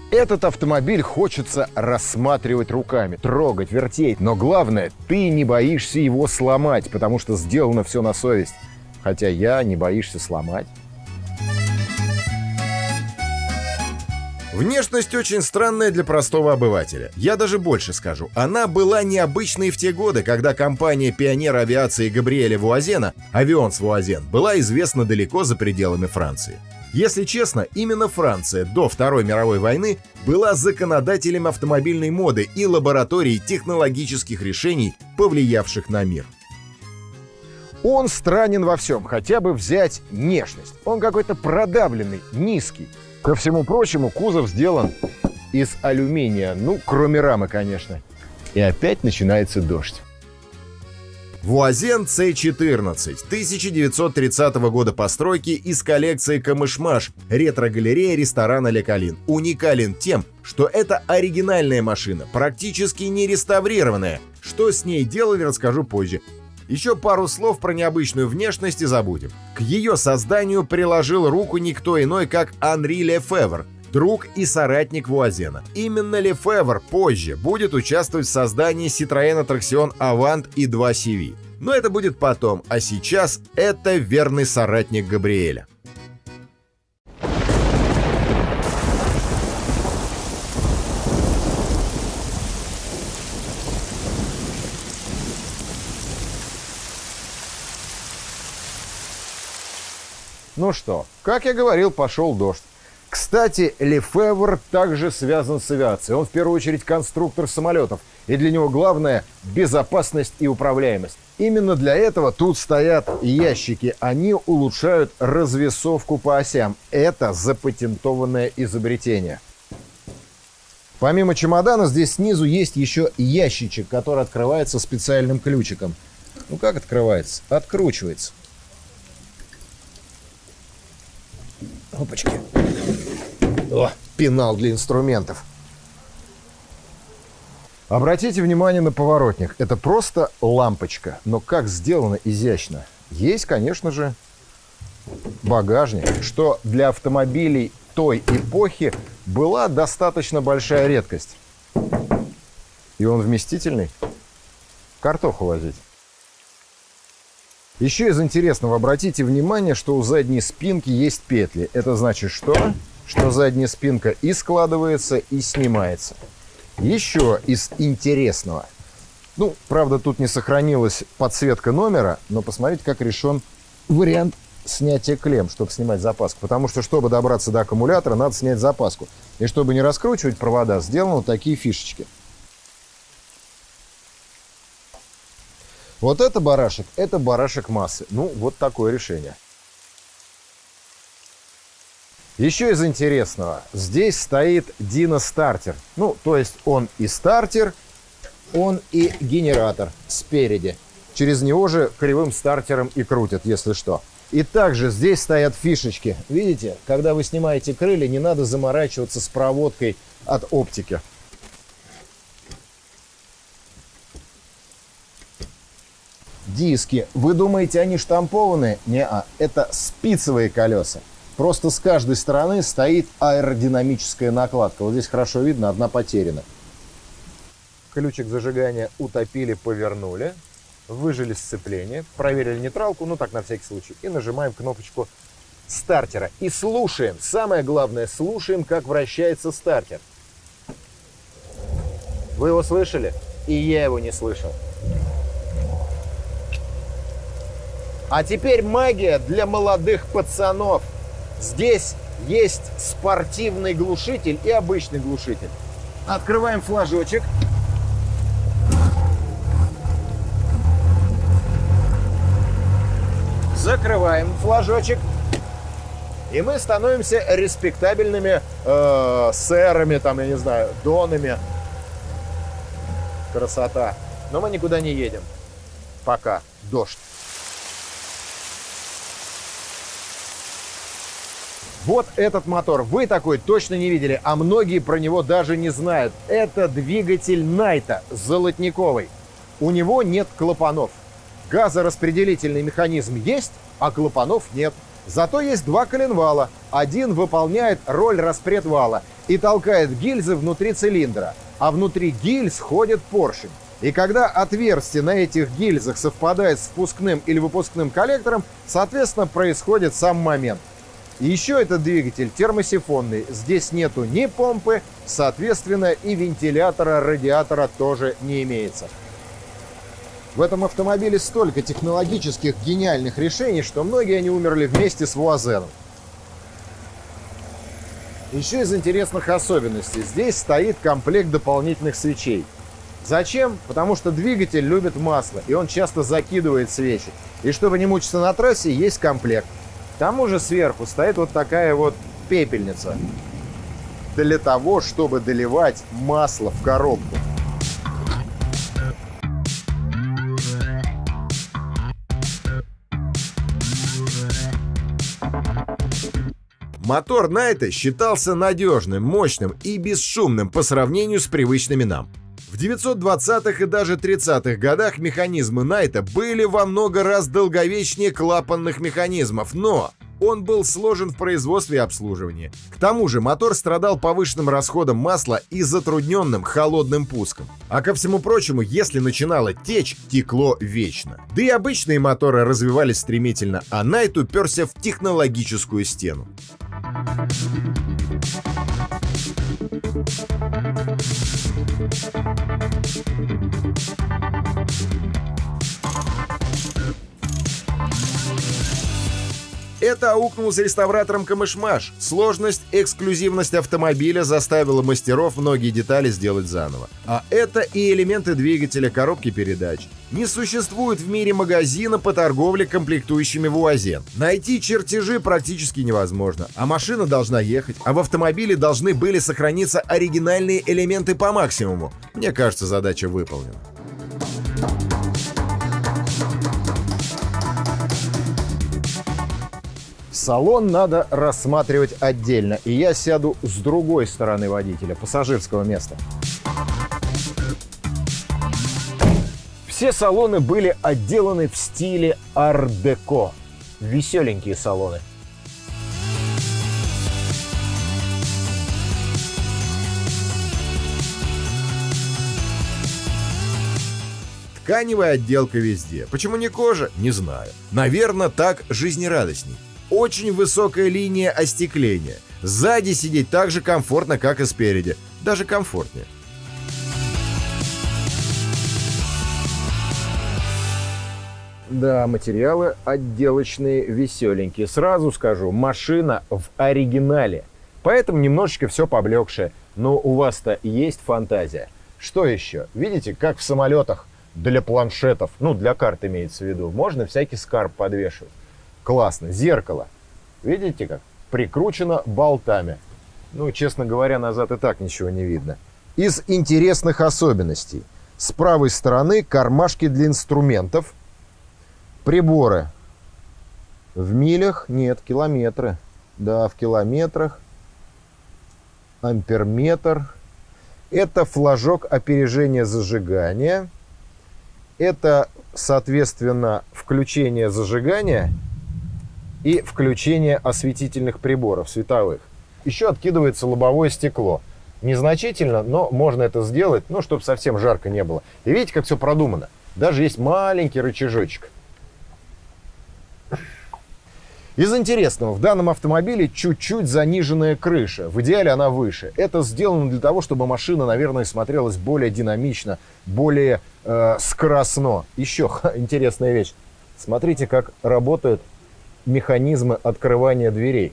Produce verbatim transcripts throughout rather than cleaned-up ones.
Этот автомобиль хочется рассматривать руками, трогать, вертеть. Но главное, ты не боишься его сломать, потому что сделано все на совесть. Хотя я не боишься сломать. Внешность очень странная для простого обывателя. Я даже больше скажу. Она была необычной в те годы, когда компания пионер авиации Габриэля Вуазена, Авионс Вуазен, была известна далеко за пределами Франции. Если честно, именно Франция до Второй мировой войны была законодателем автомобильной моды и лабораторией технологических решений, повлиявших на мир. Он странен во всем, хотя бы взять внешность. Он какой-то продавленный, низкий. Ко всему прочему, кузов сделан из алюминия, ну, кроме рамы, конечно. И опять начинается дождь. Вуазен С четырнадцать, тысяча девятьсот тридцатого года постройки, из коллекции Камыш-Маш, ретро-галерея ресторана Ле Калин. Уникален тем, что это оригинальная машина, практически не реставрированная. Что с ней делали, расскажу позже. Еще пару слов про необычную внешность и забудем. К ее созданию приложил руку никто иной, как Анри Лефевр, друг и соратник Вуазена. Именно Лефевр позже будет участвовать в создании Citroën Traction Avant и два си ви. Но это будет потом, а сейчас это верный соратник Габриэля. Ну что, как я говорил, пошел дождь. Кстати, Лефевр также связан с авиацией. Он в первую очередь конструктор самолетов. И для него главное – безопасность и управляемость. Именно для этого тут стоят ящики. Они улучшают развесовку по осям. Это запатентованное изобретение. Помимо чемодана, здесь снизу есть еще ящичек, который открывается специальным ключиком. Ну как открывается? Откручивается. Опачки. О, пенал для инструментов. Обратите внимание на поворотник. Это просто лампочка. Но как сделано изящно. Есть, конечно же, багажник, что для автомобилей той эпохи была достаточно большая редкость. И он вместительный. Картоху возить. Еще из интересного обратите внимание, что у задней спинки есть петли. Это значит что? Что задняя спинка и складывается, и снимается. Еще из интересного. Ну, правда, тут не сохранилась подсветка номера, но посмотрите, как решен вариант снятия клемм, чтобы снимать запаску. Потому что, чтобы добраться до аккумулятора, надо снять запаску. И чтобы не раскручивать провода, сделаны вот такие фишечки. Вот это барашек, это барашек массы. Ну, вот такое решение. Еще из интересного. Здесь стоит дино-стартер. Ну, то есть он и стартер, он и генератор спереди. Через него же кривым стартером и крутят, если что. И также здесь стоят фишечки. Видите, когда вы снимаете крылья, не надо заморачиваться с проводкой от оптики. Диски. Вы думаете, они штампованные? Не-а, это спицевые колеса. Просто с каждой стороны стоит аэродинамическая накладка. Вот здесь хорошо видно, одна потеряна. Ключик зажигания утопили, повернули. Выжали сцепление. Проверили нейтралку, ну так на всякий случай. И нажимаем кнопочку стартера. И слушаем. Самое главное, слушаем, как вращается стартер. Вы его слышали? И я его не слышал. А теперь магия для молодых пацанов. Здесь есть спортивный глушитель и обычный глушитель. Открываем флажочек. Закрываем флажочек. И мы становимся респектабельными э, сэрами, там, я не знаю, донами. Красота. Но мы никуда не едем. Пока. Дождь. Вот этот мотор вы такой точно не видели, а многие про него даже не знают. Это двигатель Найта, золотниковый. У него нет клапанов. Газораспределительный механизм есть, а клапанов нет. Зато есть два коленвала. Один выполняет роль распредвала и толкает гильзы внутри цилиндра, а внутри гильз ходит поршень. И когда отверстие на этих гильзах совпадает с впускным или выпускным коллектором, соответственно, происходит сам момент. И еще этот двигатель термосифонный. Здесь нету ни помпы, соответственно, и вентилятора, радиатора тоже не имеется. В этом автомобиле столько технологических гениальных решений, что многие они умерли вместе с Вуазеном. Еще из интересных особенностей. Здесь стоит комплект дополнительных свечей. Зачем? Потому что двигатель любит масло, и он часто закидывает свечи. И чтобы не мучиться на трассе, есть комплект. К тому же сверху стоит вот такая вот пепельница. Для того, чтобы доливать масло в коробку. Мотор Найта считался надежным, мощным и бесшумным по сравнению с привычными нам. В девятьсот двадцатых и даже тридцатых годах механизмы Найта были во много раз долговечнее клапанных механизмов, но он был сложен в производстве и обслуживании. К тому же мотор страдал повышенным расходом масла и затрудненным холодным пуском. А ко всему прочему, если начинало течь, текло вечно. Да и обычные моторы развивались стремительно, а Найт уперся в технологическую стену. Это аукнулся реставратором Камыш-Маш. Сложность, эксклюзивность автомобиля заставила мастеров многие детали сделать заново. А это и элементы двигателя, коробки передач. Не существует в мире магазина по торговле комплектующими Вуазен. Найти чертежи практически невозможно. А машина должна ехать, а в автомобиле должны были сохраниться оригинальные элементы по максимуму. Мне кажется, задача выполнена. Салон надо рассматривать отдельно, и я сяду с другой стороны водителя, пассажирского места. Все салоны были отделаны в стиле ар-деко. Веселенькие салоны. Тканевая отделка везде. Почему не кожа? Не знаю. Наверное, так жизнерадостней. Очень высокая линия остекления. Сзади сидеть так же комфортно, как и спереди. Даже комфортнее. Да, материалы отделочные веселенькие. Сразу скажу, машина в оригинале. Поэтому немножечко все поблекшее. Но у вас-то есть фантазия. Что еще? Видите, как в самолетах для планшетов, ну для карт имеется в виду, можно всякий скарб подвешивать. Классно. Зеркало. Видите как? Прикручено болтами. Ну, честно говоря, назад и так ничего не видно. Из интересных особенностей. С правой стороны кармашки для инструментов. Приборы. В милях? Нет, километры. Да, в километрах. Амперметр. Это флажок опережения зажигания. Это, соответственно, включение зажигания и включение осветительных приборов световых. Еще откидывается лобовое стекло. Незначительно, но можно это сделать, ну, чтобы совсем жарко не было. И видите, как все продумано. Даже есть маленький рычажочек. Из интересного, в данном автомобиле чуть-чуть заниженная крыша. В идеале она выше. Это сделано для того, чтобы машина, наверное, смотрелась более динамично, более э, скоростно. Еще ха, интересная вещь. Смотрите, как работают механизмы открывания дверей.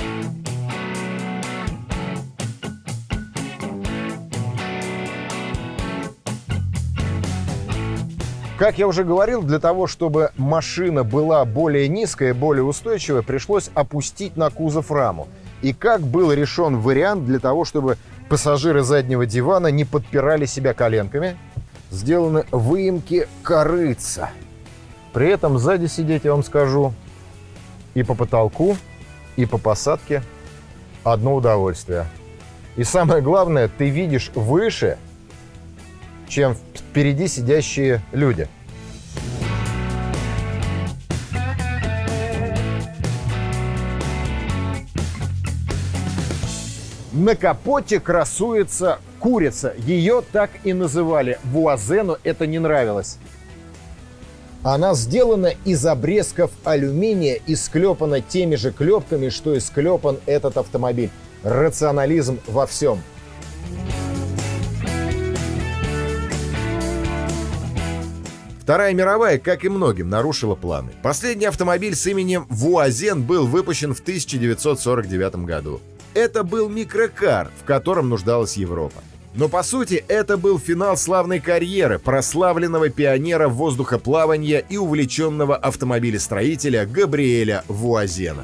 Как я уже говорил, для того, чтобы машина была более низкая, более устойчивая, пришлось опустить на кузов раму. И как был решен вариант для того, чтобы пассажиры заднего дивана не подпирали себя коленками? Сделаны выемки корытца. При этом сзади сидеть, я вам скажу, и по потолку, и по посадке одно удовольствие. И самое главное, ты видишь выше, чем впереди сидящие люди. На капоте красуется курица. Ее так и называли. Вуазену это не нравилось. Она сделана из обрезков алюминия и склепана теми же клепками, что и склепан этот автомобиль. Рационализм во всем. Вторая мировая, как и многим, нарушила планы. Последний автомобиль с именем Вуазен был выпущен в тысяча девятьсот сорок девятом году. Это был микрокар, в котором нуждалась Европа. Но по сути это был финал славной карьеры прославленного пионера воздухоплавания и увлеченного автомобилестроителя Габриэля Вуазена.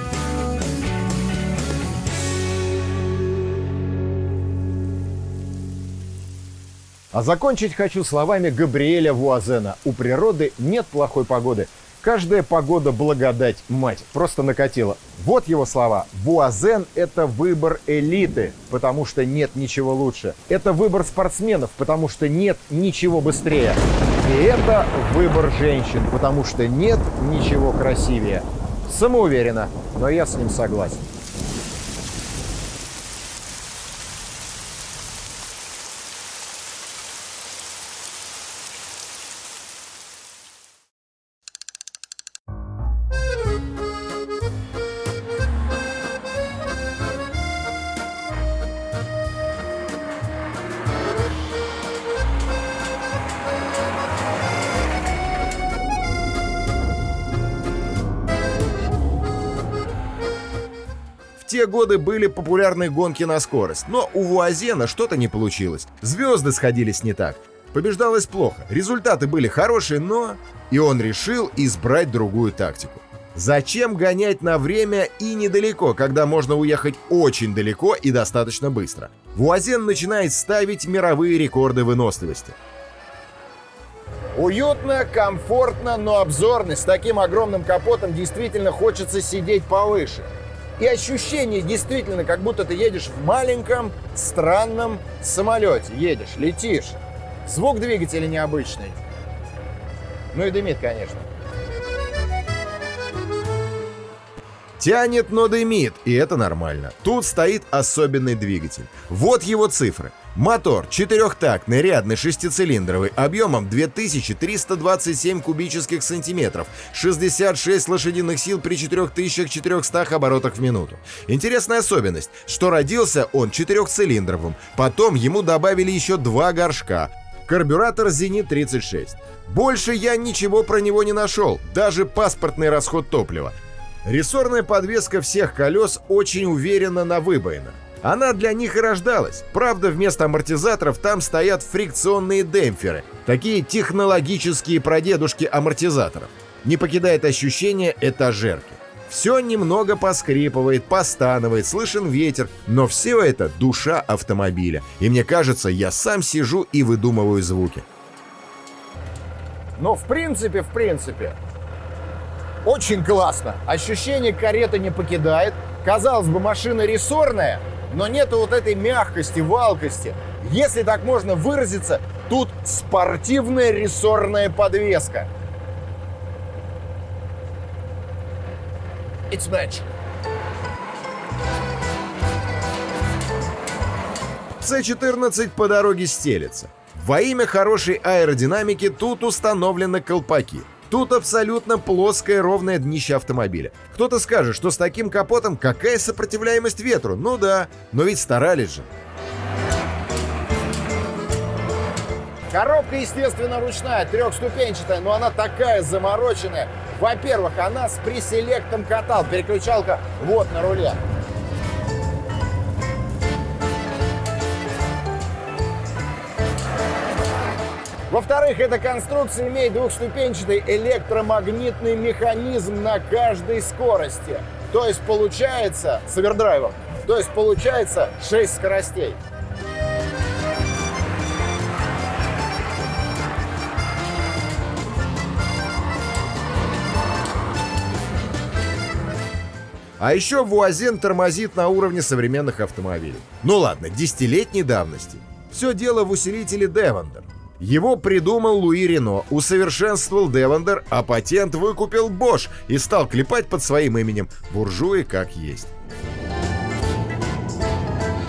А закончить хочу словами Габриэля Вуазена. У природы нет плохой погоды. Каждая погода благодать, мать, просто накатила. Вот его слова. Вуазен – это выбор элиты, потому что нет ничего лучше. Это выбор спортсменов, потому что нет ничего быстрее. И это выбор женщин, потому что нет ничего красивее. Самоуверенно, но я с ним согласен. В те годы были популярны гонки на скорость, но у Вуазена что-то не получилось. Звезды сходились не так. Побеждалось плохо, результаты были хорошие, но... И он решил избрать другую тактику. Зачем гонять на время и недалеко, когда можно уехать очень далеко и достаточно быстро? Вуазен начинает ставить мировые рекорды выносливости. Уютно, комфортно, но обзорно. С таким огромным капотом действительно хочется сидеть повыше. И ощущение действительно, как будто ты едешь в маленьком, странном самолете. Едешь, летишь. Звук двигателя необычный. Ну и дымит, конечно. Тянет, но дымит, и это нормально. Тут стоит особенный двигатель. Вот его цифры. Мотор четырехтактный, рядный, шестицилиндровый, объемом две тысячи триста двадцать семь кубических сантиметров, шестьдесят шесть лошадиных сил при четырех тысячах четырехстах оборотах в минуту. Интересная особенность, что родился он четырехцилиндровым, потом ему добавили еще два горшка. Карбюратор «Зенит тридцать шесть». Больше я ничего про него не нашел, даже паспортный расход топлива. Рессорная подвеска всех колес очень уверена на выбоинах. Она для них и рождалась. Правда, вместо амортизаторов там стоят фрикционные демпферы. Такие технологические прадедушки амортизаторов. Не покидает ощущение этажерки. Все немного поскрипывает, постанывает, слышен ветер. Но все это душа автомобиля. И мне кажется, я сам сижу и выдумываю звуки. Но в принципе, в принципе, очень классно. Ощущение кареты не покидает. Казалось бы, машина рессорная, но нету вот этой мягкости, валкости. Если так можно выразиться, тут спортивная рессорная подвеска. It's magic. С четырнадцать по дороге стелется. Во имя хорошей аэродинамики тут установлены колпаки. Тут абсолютно плоское ровное днище автомобиля. Кто-то скажет, что с таким капотом какая сопротивляемость ветру? Ну да, но ведь старались же. Коробка, естественно, ручная, трехступенчатая, но она такая замороченная. Во-первых, она с преселектом катал, переключалка вот на руле. Во-вторых, эта конструкция имеет двухступенчатый электромагнитный механизм на каждой скорости. То есть получается, с овердрайвом, то есть получается шесть скоростей. А еще Вуазен тормозит на уровне современных автомобилей. Ну ладно, десятилетней давности. Все дело в усилителе Девендер. Его придумал Луи Рено, усовершенствовал Девендер, а патент выкупил Bosch и стал клепать под своим именем. Буржуи как есть.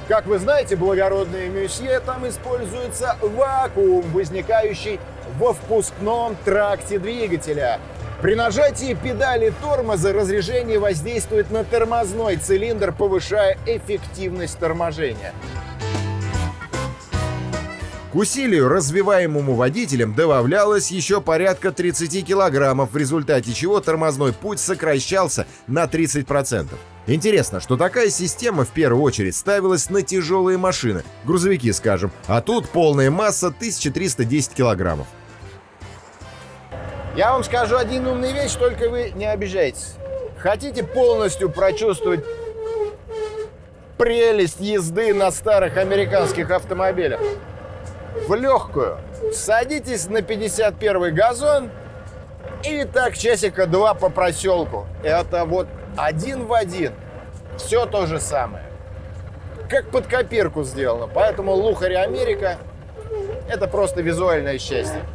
Как вы знаете, благородные мюсье, там используется вакуум, возникающий во впускном тракте двигателя. При нажатии педали тормоза разрежение воздействует на тормозной цилиндр, повышая эффективность торможения. К усилию, развиваемому водителем, добавлялось еще порядка тридцати килограммов, в результате чего тормозной путь сокращался на тридцать процентов. Интересно, что такая система в первую очередь ставилась на тяжелые машины, грузовики, скажем, а тут полная масса тысяча триста десять килограммов. Я вам скажу один умный вещь, только вы не обижайтесь. Хотите полностью прочувствовать прелесть езды на старых американских автомобилях? В легкую. Садитесь на пятьдесят первый газон и так часика два по проселку. Это вот один в один. Все то же самое. Как под копирку сделано. Поэтому Лухари Америка — это просто визуальное счастье.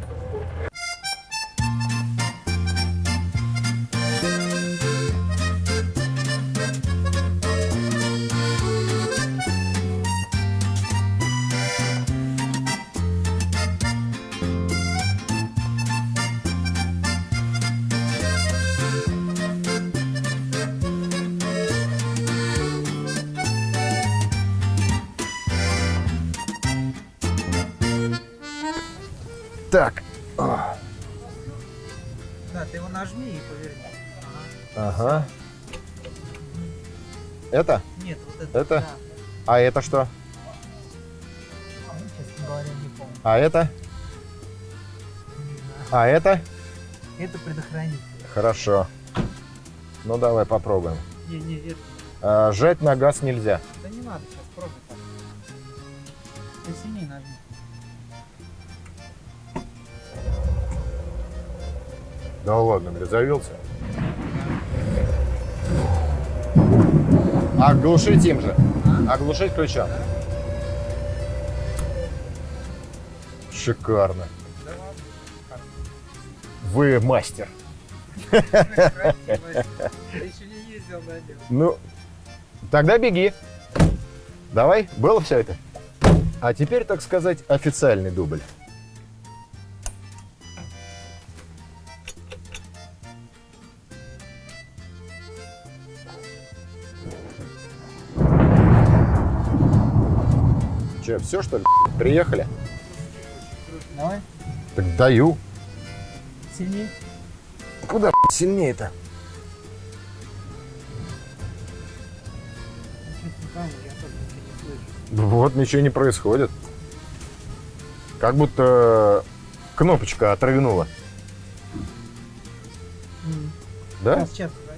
Так. Да, ты его нажми и поверни. Ага. Ага. Это? Нет, вот это. Это? Да. А это что? Ну, честно говоря, не помню. А это? Не знаю. А это? Это предохранитель. Хорошо. Ну давай попробуем. Не, не, это. А, жать на газ нельзя. Да не надо сейчас, пробуй так. Ты сильнее нажми. Да ладно, бля, завелся. Оглушить им же. А? Оглушить ключом. Шикарно. Да ладно. Вы мастер. Прекрати, Вася. Ты еще не ездил на нем. Ну, тогда беги. Давай, было все это. А теперь, так сказать, официальный дубль. Че, все, что ли? Приехали? Давай. Так даю. Сильнее. Куда сильнее-то? Там я тоже ничего не слышу. Вот ничего не происходит. Как будто кнопочка отрыгнула. М. Да? Сейчас, сейчас.